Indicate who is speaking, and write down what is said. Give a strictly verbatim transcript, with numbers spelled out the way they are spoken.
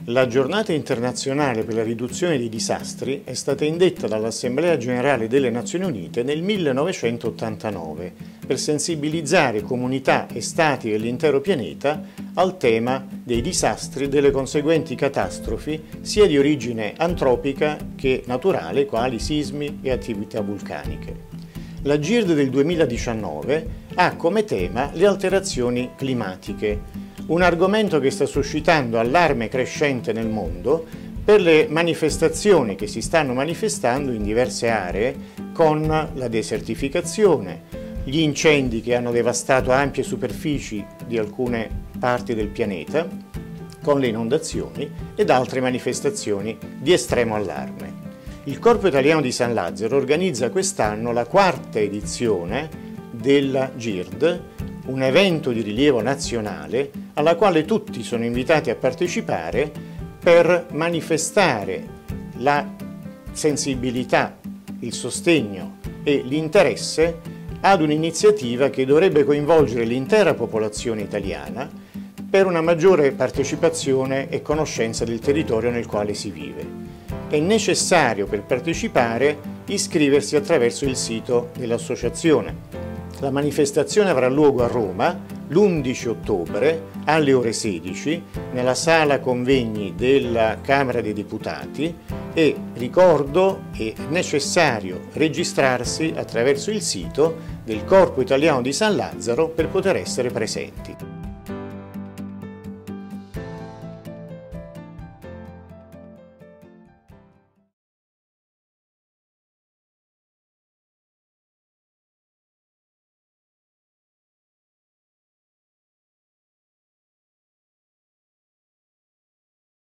Speaker 1: La giornata internazionale per la riduzione dei disastri è stata indetta dall'Assemblea Generale delle Nazioni Unite nel millenovecentottantanove per sensibilizzare comunità e stati dell'intero pianeta al tema dei disastri e delle conseguenti catastrofi sia di origine antropica che naturale, quali sismi e attività vulcaniche. La G I R D del duemiladiciannove ha come tema le alterazioni climatiche, un argomento che sta suscitando allarme crescente nel mondo per le manifestazioni che si stanno manifestando in diverse aree con la desertificazione, gli incendi che hanno devastato ampie superfici di alcune parti del pianeta, con le inondazioni ed altre manifestazioni di estremo allarme. Il Corpo Italiano di San Lazzaro organizza quest'anno la quarta edizione della G I R D, un evento di rilievo nazionale alla quale tutti sono invitati a partecipare per manifestare la sensibilità, il sostegno e l'interesse ad un'iniziativa che dovrebbe coinvolgere l'intera popolazione italiana per una maggiore partecipazione e conoscenza del territorio nel quale si vive. È necessario per partecipare iscriversi attraverso il sito dell'associazione. La manifestazione avrà luogo a Roma l'undici ottobre alle ore sedici nella sala convegni della Camera dei Deputati e ricordo è necessario registrarsi attraverso il sito del Corpo Italiano di San Lazzaro per poter essere presenti.